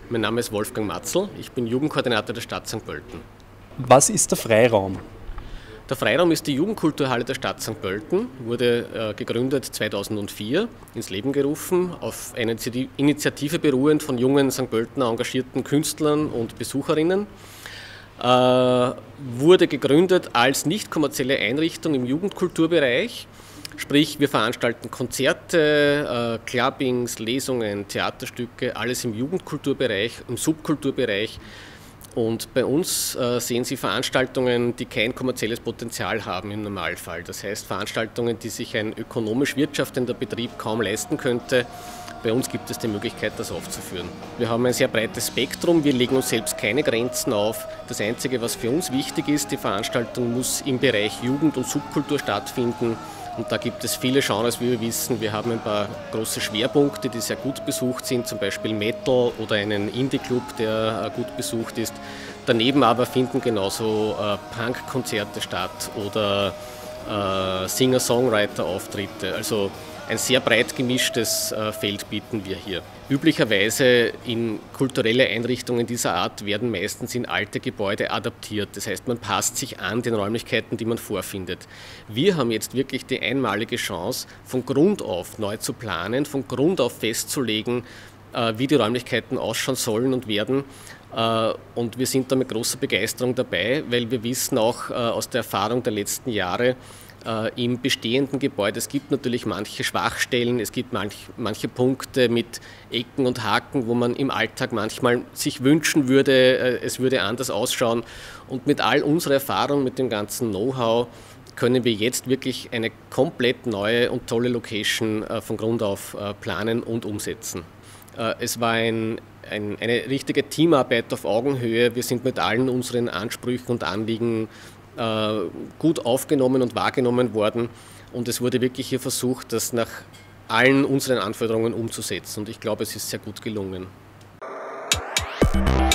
Mein Name ist Wolfgang Matzl, ich bin Jugendkoordinator der Stadt St. Pölten. Was ist der Freiraum? Der Freiraum ist die Jugendkulturhalle der Stadt St. Pölten, wurde gegründet 2004, ins Leben gerufen, auf eine Initiative beruhend von jungen St. Pöltener engagierten Künstlern und Besucherinnen. Wurde gegründet als nicht kommerzielle Einrichtung im Jugendkulturbereich. Sprich, wir veranstalten Konzerte, Clubbings, Lesungen, Theaterstücke, alles im Jugendkulturbereich, im Subkulturbereich. Und bei uns sehen Sie Veranstaltungen, die kein kommerzielles Potenzial haben im Normalfall. Das heißt Veranstaltungen, die sich ein ökonomisch wirtschaftender Betrieb kaum leisten könnte. Bei uns gibt es die Möglichkeit, das aufzuführen. Wir haben ein sehr breites Spektrum, wir legen uns selbst keine Grenzen auf. Das Einzige, was für uns wichtig ist, die Veranstaltung muss im Bereich Jugend und Subkultur stattfinden. Und da gibt es viele Genres, wie wir wissen. Wir haben ein paar große Schwerpunkte, die sehr gut besucht sind, zum Beispiel Metal oder einen Indie-Club, der gut besucht ist. Daneben aber finden genauso Punk-Konzerte statt oder Singer-Songwriter-Auftritte. Also ein sehr breit gemischtes Feld bieten wir hier. Üblicherweise in kulturelle Einrichtungen dieser Art werden meistens in alte Gebäude adaptiert. Das heißt, man passt sich an den Räumlichkeiten, die man vorfindet. Wir haben jetzt wirklich die einmalige Chance, von Grund auf neu zu planen, von Grund auf festzulegen, wie die Räumlichkeiten ausschauen sollen und werden. Und wir sind da mit großer Begeisterung dabei, weil wir wissen auch aus der Erfahrung der letzten Jahre, im bestehenden Gebäude, es gibt natürlich manche Schwachstellen, es gibt manche Punkte mit Ecken und Haken, wo man im Alltag manchmal sich wünschen würde, es würde anders ausschauen. Und mit all unserer Erfahrung, mit dem ganzen Know-how, können wir jetzt wirklich eine komplett neue und tolle Location von Grund auf planen und umsetzen. Es war eine richtige Teamarbeit auf Augenhöhe. Wir sind mit allen unseren Ansprüchen und Anliegen gut aufgenommen und wahrgenommen worden. Und es wurde wirklich hier versucht, das nach allen unseren Anforderungen umzusetzen. Und ich glaube, es ist sehr gut gelungen.